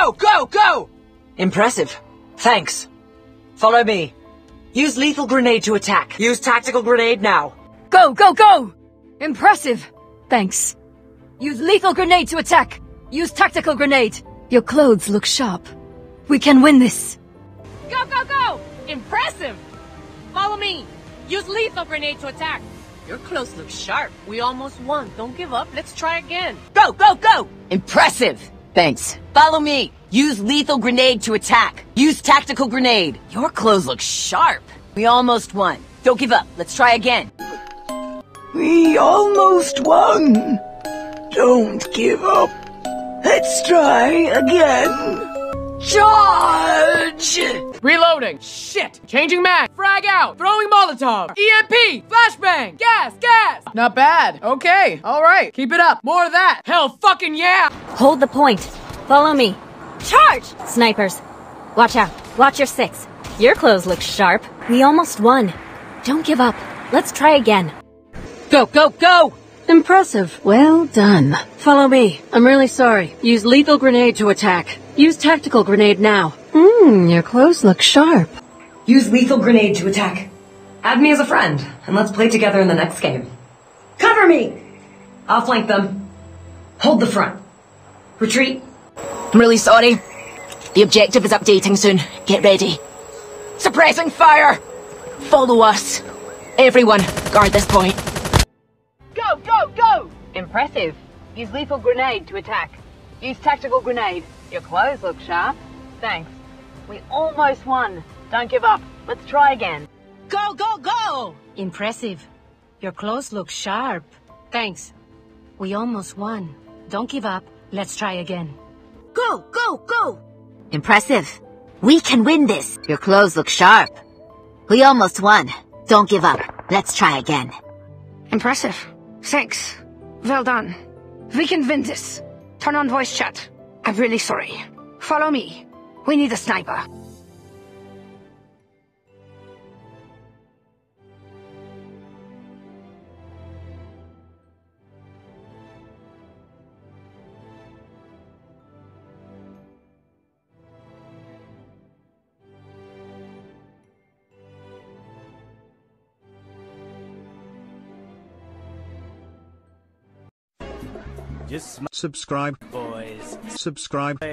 Go, go, go! Impressive. Thanks. Follow me. Use lethal grenade to attack. Use tactical grenade now. Go, go, go! Impressive. Thanks. Use lethal grenade to attack. Use tactical grenade. Your clothes look sharp. We can win this. Go, go, go! Impressive! Follow me. Use lethal grenade to attack. Your clothes look sharp. We almost won. Don't give up. Let's try again. Go, go, go! Impressive. Thanks. Follow me. Use lethal grenade to attack. Use tactical grenade. Your clothes look sharp. We almost won. Don't give up. Let's try again. We almost won. Don't give up. Let's try again. Charge! Reloading. Shit. Changing mag. Frag out. Throwing Molotov. EMP. Flashbang. Gas. Gas. Not bad. Okay. All right. Keep it up. More of that. Hell fucking yeah. Hold the point. Follow me. Charge! Snipers. Watch out. Watch your six. Your clothes look sharp. We almost won. Don't give up. Let's try again. Go, go, go! Impressive. Well done. Follow me. I'm really sorry. Use lethal grenade to attack. Use tactical grenade now. Your clothes look sharp. Use lethal grenade to attack. Add me as a friend, and let's play together in the next game. Cover me! I'll flank them. Hold the front. Retreat. I'm really sorry. The objective is updating soon. Get ready. Suppressing fire! Follow us. Everyone, guard this point. Go, go, go! Impressive. Use lethal grenade to attack. Use tactical grenade. Your clothes look sharp. Thanks. We almost won. Don't give up. Let's try again. Go, go, go! Impressive. Your clothes look sharp. Thanks. We almost won. Don't give up. Let's try again. Go, go, go! Impressive. We can win this. Your clothes look sharp. We almost won. Don't give up. Let's try again. Impressive. Thanks. Well done. We can win this. Turn on voice chat. I'm really sorry. Follow me. We need a sniper. Just subscribe, boys. Subscribe.